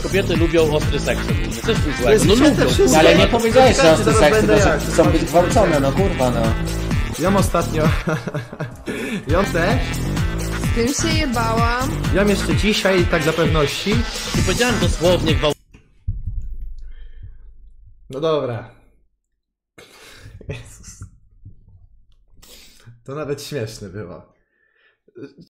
kobiety lubią ostry seks. Co jest tu złego? No Święte lubią. wszystko. Ale nie powiedziałeś, że ostry Zaraz seks, będę tylko jak. że chcą być gwałcone, no kurwa, no. Ją ostatnio. Ją też. Z tym się jebałam. Ją jeszcze dzisiaj, tak dla pewności. Nie powiedziałem dosłownie No dobra. Jezus. To nawet śmieszne było.